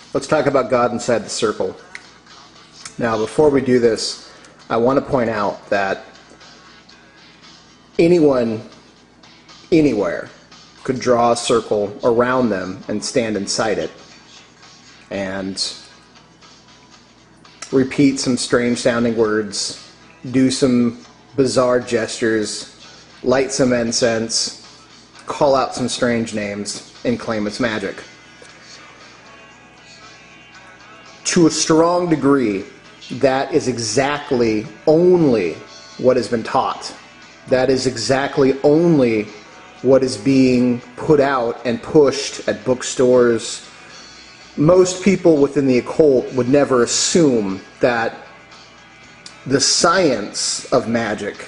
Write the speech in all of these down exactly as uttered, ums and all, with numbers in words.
Let's talk about God inside the circle. Now, before we do this, I want to point out that anyone, anywhere, could draw a circle around them and stand inside it and repeat some strange sounding words, do some bizarre gestures, light some incense, call out some strange names, and claim it's magic. To a strong degree, that is exactly only what has been taught. That is exactly only what is being put out and pushed at bookstores. Most people within the occult would never assume that the science of magic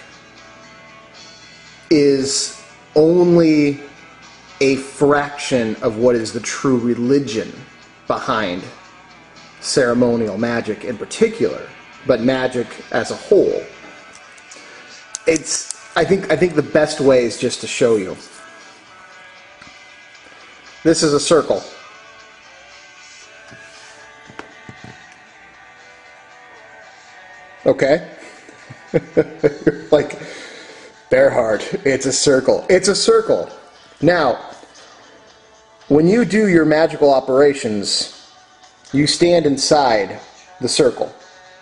is only a fraction of what is the true religion behind ceremonial magic in particular, but magic as a whole. It's, I think, I think the best way is just to show you. This is a circle. Okay? Like, Bearheart, it's a circle. It's a circle. Now, when you do your magical operations, you stand inside the circle.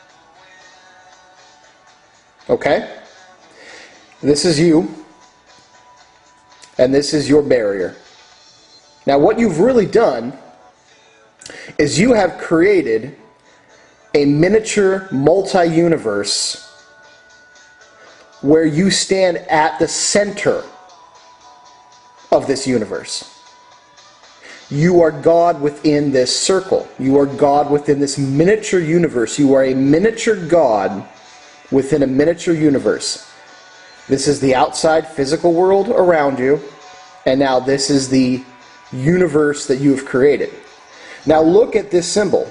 Okay? This is you, and this is your barrier. Now, what you've really done is you have created a miniature multi-universe where you stand at the center of this universe. You are God within this circle. You are God within this miniature universe. You are a miniature God within a miniature universe. This is the outside physical world around you, and now this is the universe that you have created. Now look at this symbol.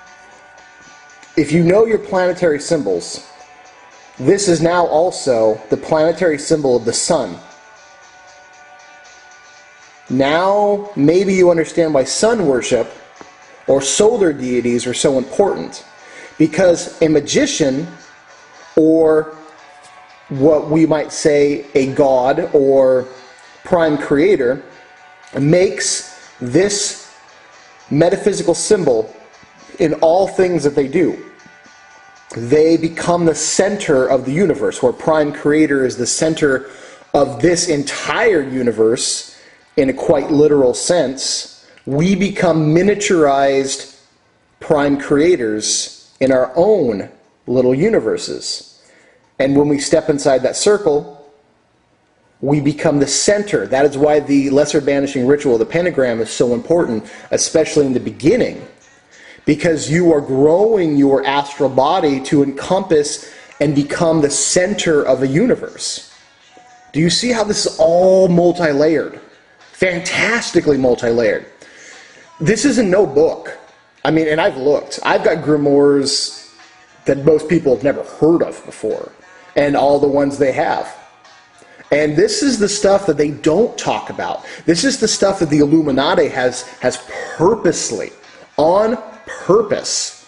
If you know your planetary symbols, this is now also the planetary symbol of the sun. Now, maybe you understand why sun worship or solar deities are so important. Because a magician, or what we might say a god or prime creator, makes this metaphysical symbol in all things that they do. They become the center of the universe, where prime creator is the center of this entire universe. In a quite literal sense, we become miniaturized prime creators in our own little universes. And when we step inside that circle, we become the center. That is why the lesser banishing ritual of the pentagram is so important, especially in the beginning. Because you are growing your astral body to encompass and become the center of a universe. Do you see how this is all multi-layered? Fantastically multi-layered. This is in no book. I mean, and I've looked. I've got grimoires that most people have never heard of before, and all the ones they have. And this is the stuff that they don't talk about. This is the stuff that the Illuminati has, has purposely, on purpose,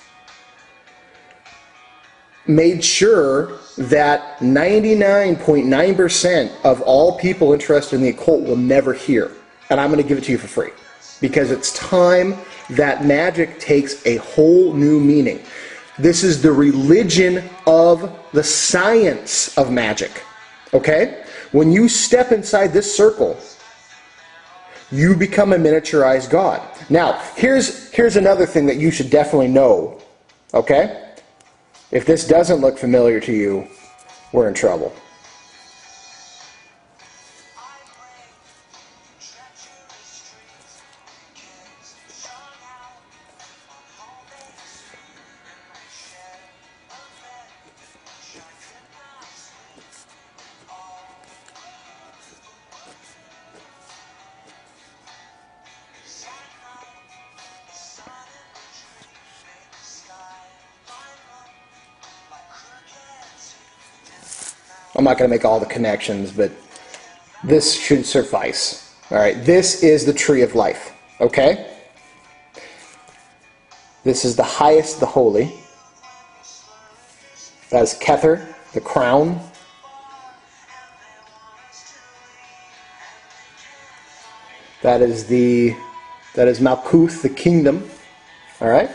made sure that ninety-nine point nine percent of all people interested in the occult will never hear. And I'm going to give it to you for free. Because it's time that magic takes a whole new meaning. This is the religion of the science of magic. Okay? When you step inside this circle, you become a miniaturized God. Now, here's, here's another thing that you should definitely know. Okay? If this doesn't look familiar to you, we're in trouble. I'm not going to make all the connections, but this should suffice. All right, this is the tree of life, okay? This is the highest, the holy. That is Kether, the crown. That is the, that is Malkuth, the kingdom. All right.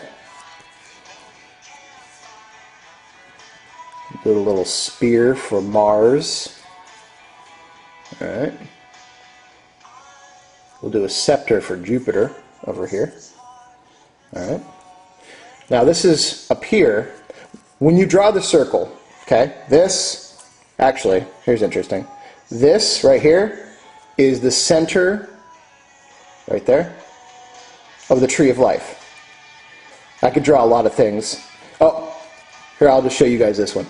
Do a little spear for Mars. All right. We'll do a scepter for Jupiter over here. All right. Now this is up here. When you draw the circle, okay, this, actually, here's interesting. This right here is the center, right there, of the tree of life. I could draw a lot of things. Oh, here, I'll just show you guys this one.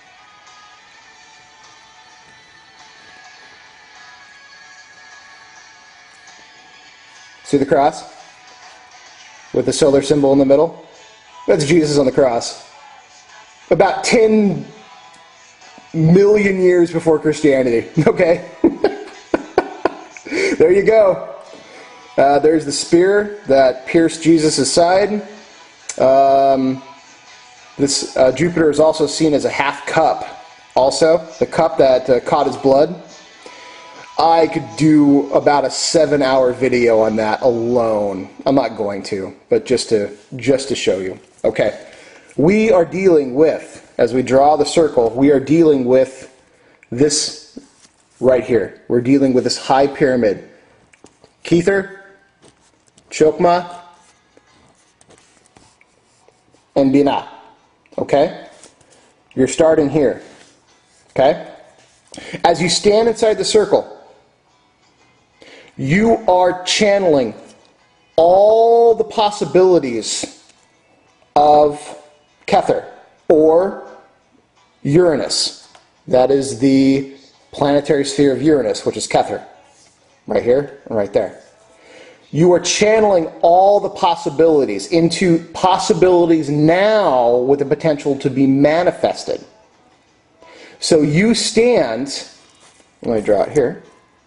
See the cross? With the solar symbol in the middle? That's Jesus on the cross. About ten million years before Christianity. Okay? There you go. Uh, there's the spear that pierced Jesus' side. Um, this uh, Jupiter is also seen as a half cup. Also, the cup that uh, caught his blood. I could do about a seven-hour video on that alone. I'm not going to, but just to just to show you. Okay, we are dealing with, as we draw the circle, we are dealing with this right here. We're dealing with this high pyramid. Kether, Chokmah, and Binah. Okay? You're starting here. Okay? As you stand inside the circle, you are channeling all the possibilities of Kether, or Uranus. That is the planetary sphere of Uranus, which is Kether. Right here and right there. You are channeling all the possibilities into possibilities now with the potential to be manifested. So you stand, let me draw it here.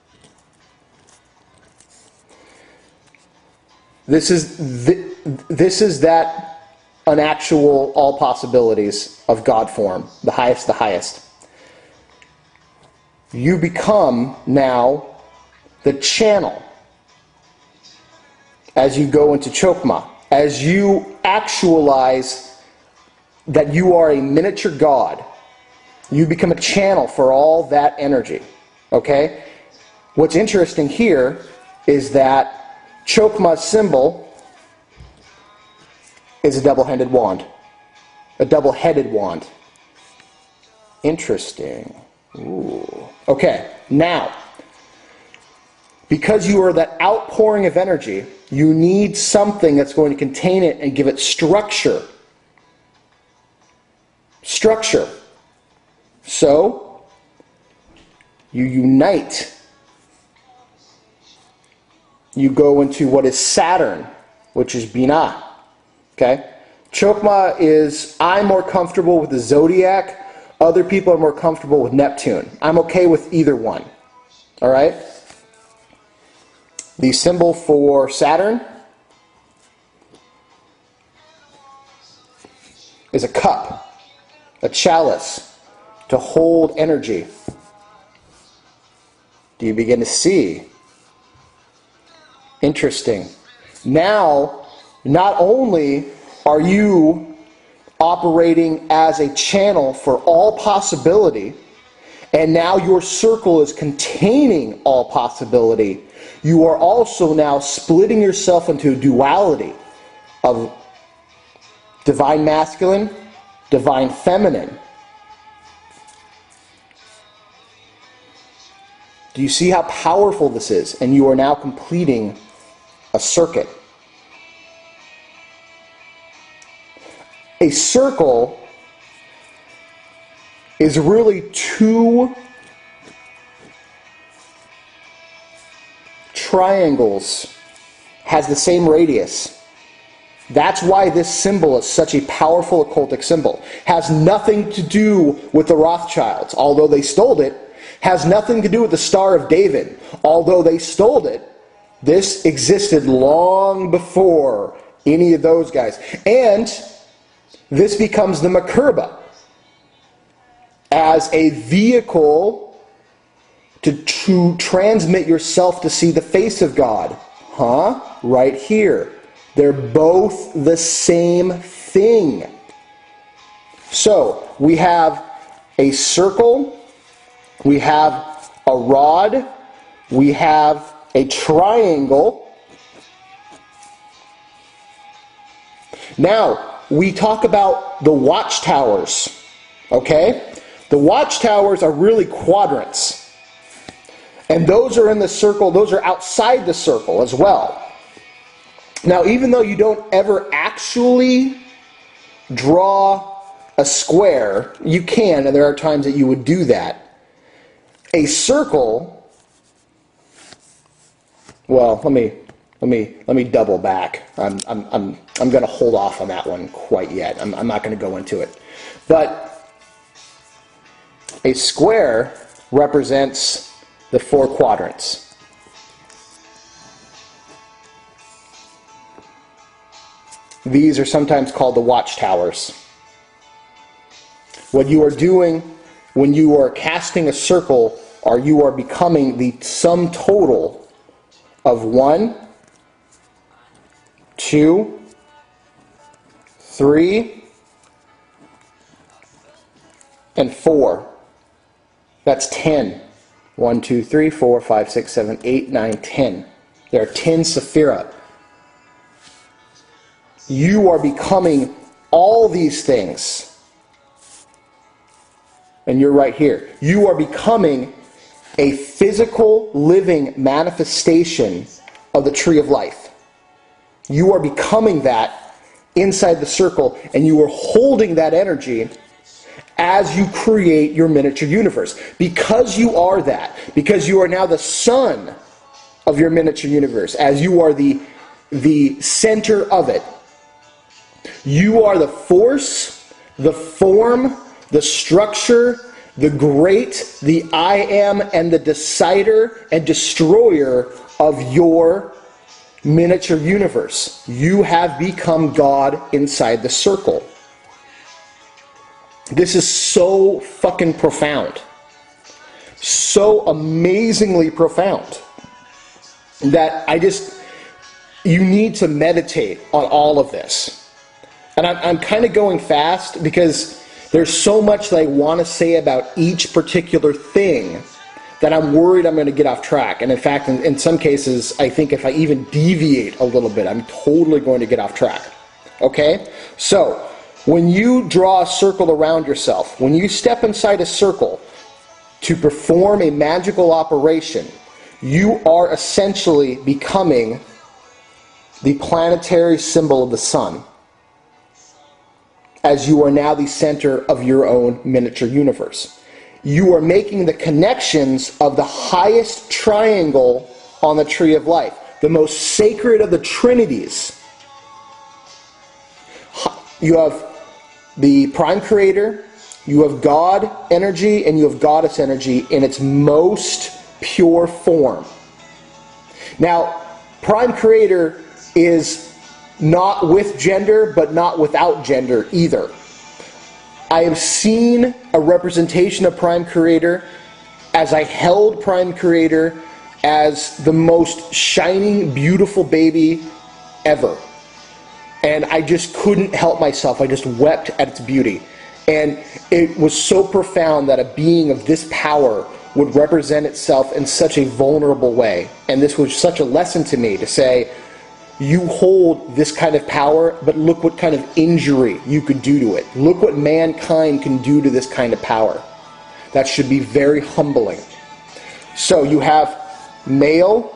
This is the, this is that unactual all possibilities of God form, the highest, the highest. You become now the channel as you go into Chokmah, as you actualize that you are a miniature God. You become a channel for all that energy. Okay? What's interesting here is that Chokmah's symbol is a double-handed wand. A double-headed wand. Interesting. Ooh. Okay, now, because you are that outpouring of energy, you need something that's going to contain it and give it structure. Structure. So, you unite. You go into what is Saturn, which is Binah. Okay? Chokmah is, I'm more comfortable with the zodiac. Other people are more comfortable with Neptune. I'm okay with either one. Alright? The symbol for Saturn is a cup, a chalice, to hold energy. Do you begin to see? Interesting. Now, not only are you operating as a channel for all possibility, and now your circle is containing all possibility, you are also now splitting yourself into a duality of divine masculine, divine feminine. Do you see how powerful this is? And you are now completing a circuit. A circle is really two triangles, has the same radius. That's why this symbol is such a powerful occultic symbol. Has nothing to do with the Rothschilds, although they stole it. Has nothing to do with the Star of David, although they stole it. This existed long before any of those guys. And this becomes the Makerba as a vehicle to, to transmit yourself to see the face of God. Huh? Right here. They're both the same thing. So, we have a circle, we have a rod, we have a triangle. Now, we talk about the watchtowers, okay? The watchtowers are really quadrants. And those are in the circle, those are outside the circle as well. Now, even though you don't ever actually draw a square, you can, and there are times that you would do that. A circle, well, let me let me let me double back. I'm I'm I'm I'm going to hold off on that one quite yet. I'm I'm not going to go into it. But a square represents the four quadrants. These are sometimes called the watchtowers. What you are doing when you are casting a circle, or you are becoming the sum total of one, two, three, and four. That's ten. One, two, three, four, five, six, seven, eight, nine, ten. There are ten Sephirah. You are becoming all these things. And you're right here. You are becoming a physical, living manifestation of the tree of life. You are becoming that inside the circle, and you are holding that energy as you create your miniature universe. Because you are that, because you are now the sun of your miniature universe, as you are the, the center of it, you are the force, the form, the structure, the great, the I am, and the decider and destroyer of your miniature universe. You have become God inside the circle. This is so fucking profound. So amazingly profound that I just, you need to meditate on all of this. And I'm, I'm kind of going fast because there's so much that I want to say about each particular thing that I'm worried I'm going to get off track. And in fact, in, in some cases, I think if I even deviate a little bit, I'm totally going to get off track. Okay? So, when you draw a circle around yourself, when you step inside a circle to perform a magical operation, you are essentially becoming the planetary symbol of the sun, as you are now the center of your own miniature universe. You are making the connections of the highest triangle on the tree of life, the most sacred of the trinities. You have the prime creator, you have God energy, and you have goddess energy in its most pure form. Now, prime creator is not with gender, but not without gender either. I have seen a representation of Prime Creator as I held Prime Creator as the most shining, beautiful baby ever. And I just couldn't help myself. I just wept at its beauty. And it was so profound that a being of this power would represent itself in such a vulnerable way. And this was such a lesson to me to say, you hold this kind of power, but look what kind of injury you could do to it. Look what mankind can do to this kind of power. That should be very humbling. So you have male,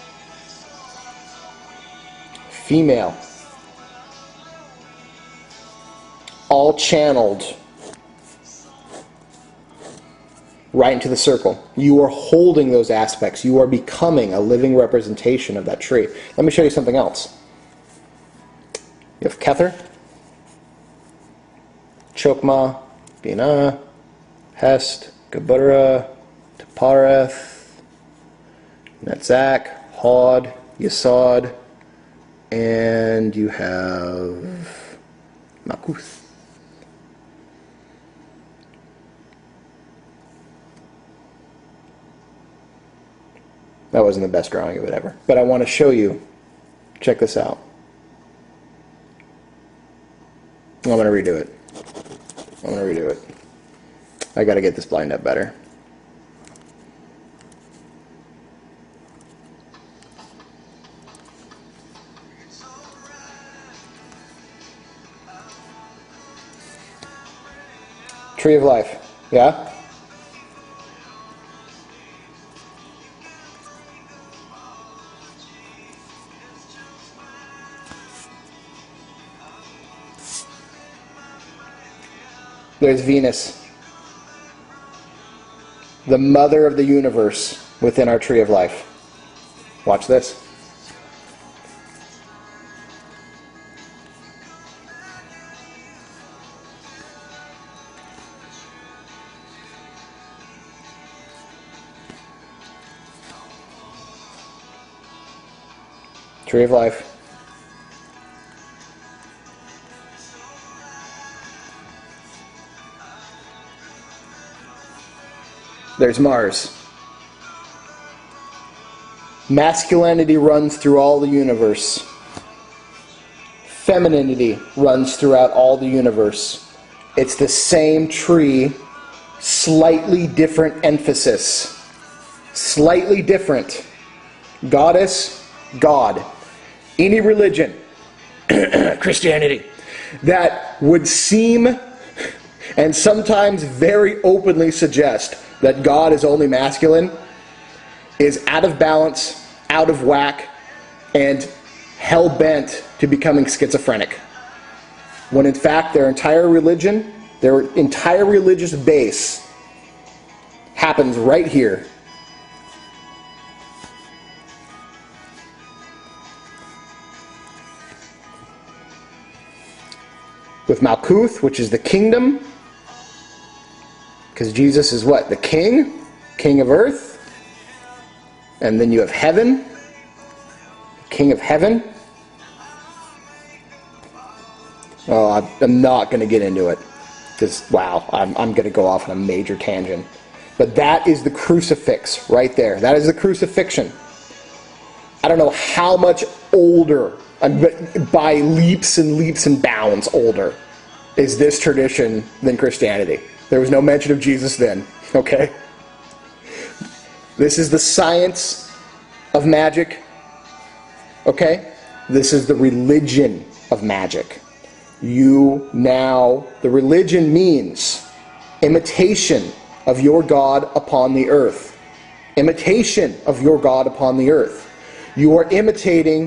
female, all channeled right into the circle. You are holding those aspects. You are becoming a living representation of that tree. Let me show you something else. You have Kether, Chokmah, Binah, Hest, Geburah, Tepareth, Netzach, Hod, Yesod, and you have Malkuth. That wasn't the best drawing of it ever, but I want to show you. Check this out. I'm going to redo it. I'm going to redo it. I got to get this lined up better. Tree of Life. Yeah? There's Venus, the mother of the universe within our Tree of Life. Watch this. Tree of Life. There's Mars. Masculinity runs through all the universe. Femininity runs throughout all the universe. It's the same tree, slightly different emphasis. Slightly different. Goddess, God. Any religion, Christianity, that would seem and sometimes very openly suggest that God is only masculine is out of balance, out of whack, and hell-bent to becoming schizophrenic. When in fact their entire religion, their entire religious base happens right here. With Malkuth, which is the kingdom, because Jesus is what? The king? King of earth. And then you have heaven. King of heaven. Oh, I'm not going to get into it. Because, wow, I'm, I'm going to go off on a major tangent. But that is the crucifix right there. That is the crucifixion. I don't know how much older, by leaps and leaps and bounds older, is this tradition than Christianity. There was no mention of Jesus then, okay? This is the science of magic, okay? This is the religion of magic. You now, the religion means imitation of your God upon the earth. Imitation of your God upon the earth. You are imitating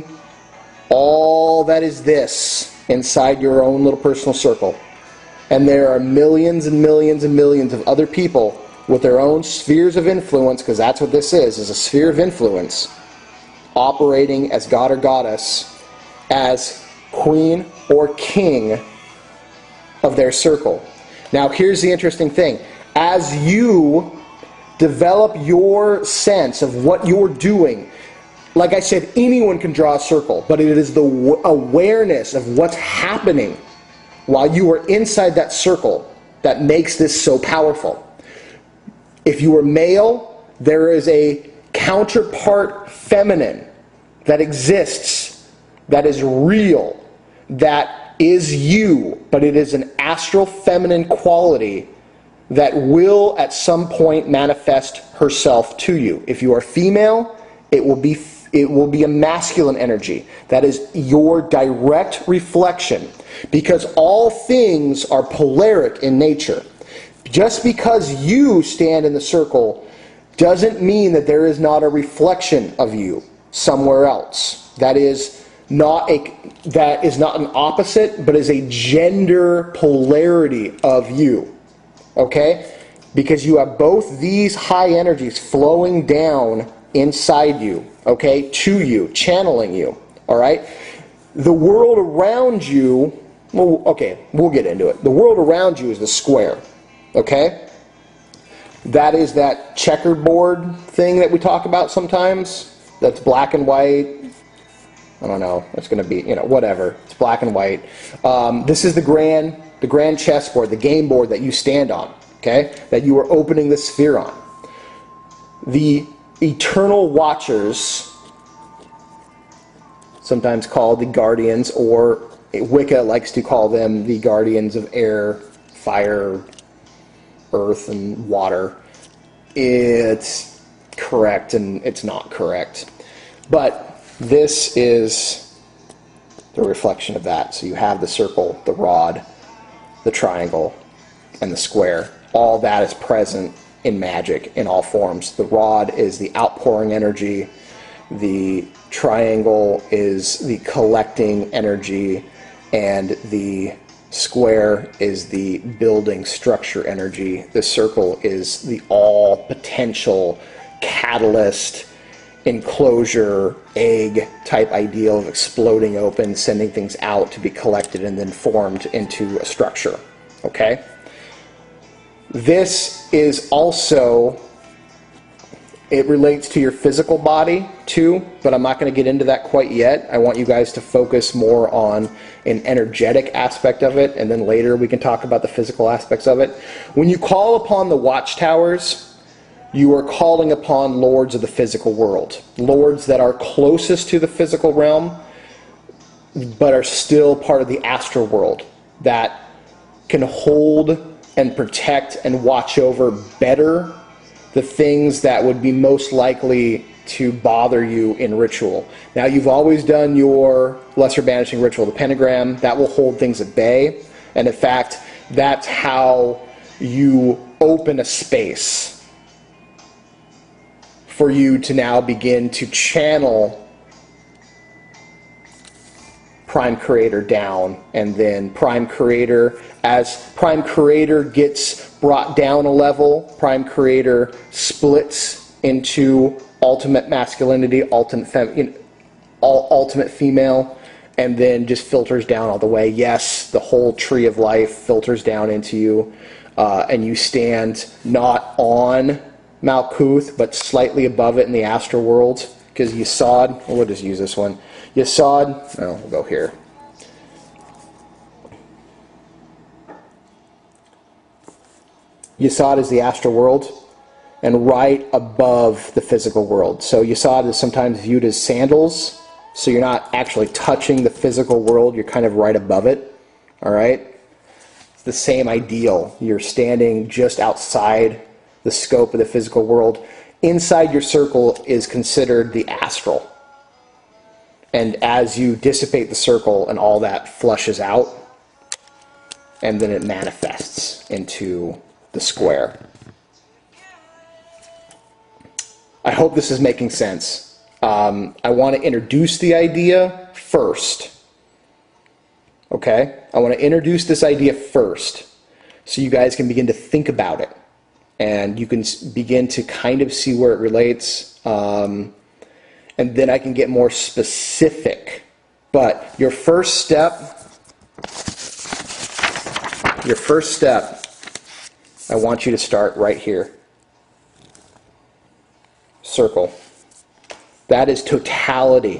all that is this inside your own little personal circle. And there are millions and millions and millions of other people with their own spheres of influence, because that's what this is, is a sphere of influence, operating as God or goddess, as queen or king of their circle. Now here's the interesting thing. As you develop your sense of what you're doing, like I said, anyone can draw a circle, but it is the awareness of what's happening while you are inside that circle that makes this so powerful. If you are male, there is a counterpart feminine that exists, that is real, that is you, but it is an astral feminine quality that will at some point manifest herself to you. If you are female, it will be it will be a masculine energy. That is your direct reflection, because all things are polaric in nature. Just because you stand in the circle doesn't mean that there is not a reflection of you somewhere else. That is not a that is not an opposite, but is a gender polarity of you. Okay? Because you have both these high energies flowing down inside you, okay, to you, channeling you. All right? The world around you, well, okay, we'll get into it. The world around you is the square. Okay? That is that checkerboard thing that we talk about sometimes. That's black and white. I don't know. It's going to be, you know, whatever. It's black and white. Um, this is the grand, the grand chessboard, the game board that you stand on, okay? That you are opening the sphere on. The Eternal Watchers, sometimes called the Guardians, or Wicca likes to call them the Guardians of Air, Fire, Earth, and Water. It's correct and it's not correct. But this is the reflection of that. So you have the circle, the rod, the triangle, and the square. All that is present in magic in all forms. The rod is the outpouring energy. The triangle is the collecting energy. And the square is the building structure energy. The circle is the all potential catalyst, enclosure, egg type ideal of exploding open, sending things out to be collected and then formed into a structure. Okay? This is also, it relates to your physical body too, but I'm not going to get into that quite yet. I want you guys to focus more on an energetic aspect of it, and then later we can talk about the physical aspects of it. When you call upon the watchtowers, you are calling upon lords of the physical world. Lords that are closest to the physical realm, but are still part of the astral world, that can hold and protect and watch over better the things that would be most likely to bother you in ritual. Now, you've always done your lesser banishing ritual, the pentagram. That will hold things at bay. And in fact, that's how you open a space for you to now begin to channel Prime Creator down, and then Prime Creator, as Prime Creator gets brought down a level, Prime Creator splits into ultimate masculinity, ultimate fem ultimate female, and then just filters down all the way. Yes, the whole tree of life filters down into you, uh, and you stand not on Malkuth, but slightly above it in the astral world, because Yesod, we'll just use this one. Yesod, oh, we'll go here. Yesod is the astral world, and right above the physical world. So Yesod is sometimes viewed as sandals, so you're not actually touching the physical world, you're kind of right above it, all right? It's the same ideal. You're standing just outside the scope of the physical world. Inside your circle is considered the astral. And as you dissipate the circle and all that flushes out, and then it manifests into the square. I hope this is making sense. Um, I want to introduce the idea first. Okay? I want to introduce this idea first so you guys can begin to think about it. And you can begin to kind of see where it relates. Um, and then I can get more specific. But your first step, your first step, I want you to start right here. Circle. That is totality.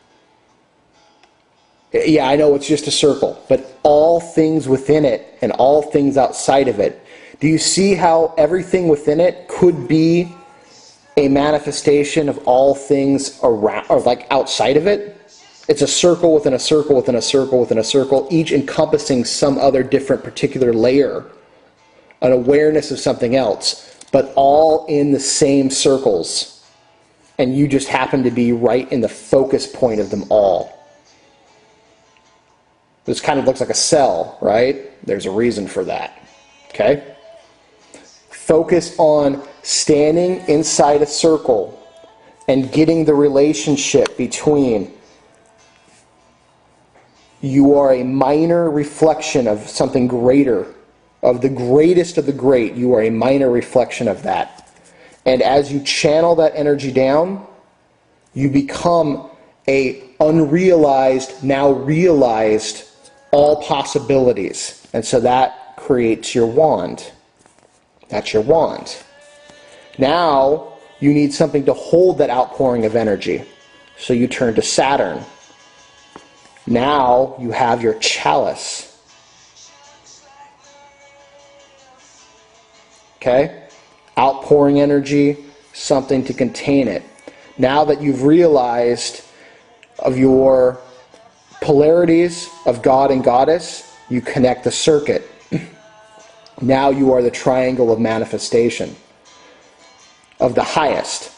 Yeah, I know it's just a circle, but all things within it and all things outside of it. Do you see how everything within it could be a manifestation of all things around, or like outside of it? It's a circle within a circle within a circle within a circle, each encompassing some other different particular layer, an awareness of something else, but all in the same circles. And you just happen to be right in the focus point of them all. This kind of looks like a cell, right? There's a reason for that. Okay? Focus on standing inside a circle and getting the relationship between you are a minor reflection of something greater, of the greatest of the great. You are a minor reflection of that. And as you channel that energy down, you become a unrealized, now realized, all possibilities. And so that creates your wand. That's your wand. Now, you need something to hold that outpouring of energy. So you turn to Saturn. Now you have your chalice. Okay? Outpouring energy, something to contain it. Now that you've realized of your polarities of God and Goddess, you connect the circuit. Now you are the triangle of manifestation of the highest.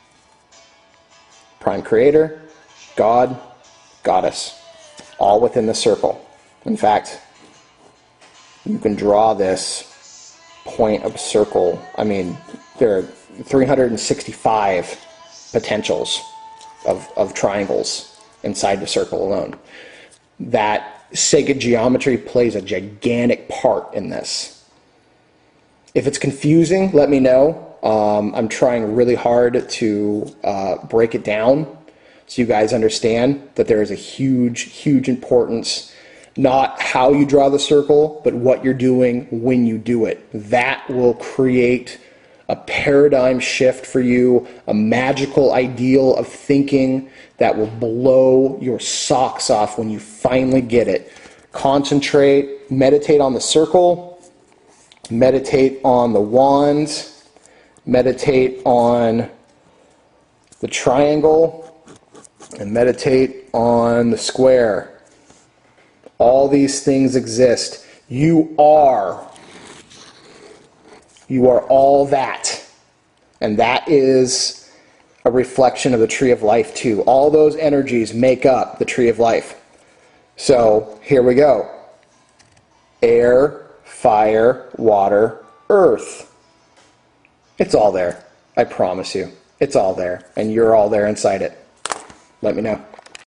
Prime Creator, God, Goddess, all within the circle. In fact, you can draw this point of circle. I mean, there are three hundred sixty-five potentials of, of triangles inside the circle alone. That sacred geometry plays a gigantic part in this. If it's confusing, let me know. Um, I'm trying really hard to uh, break it down so you guys understand that there is a huge, huge importance, not how you draw the circle, but what you're doing when you do it. That will create a paradigm shift for you, a magical ideal of thinking that will blow your socks off when you finally get it. Concentrate, meditate on the circle, meditate on the wand, meditate on the triangle, and meditate on the square. All these things exist. You are. You are all that. And that is a reflection of the tree of life too. All those energies make up the tree of life. So here we go. Air, fire, water, earth. It's all there. I promise you. It's all there. And you're all there inside it. Let me know.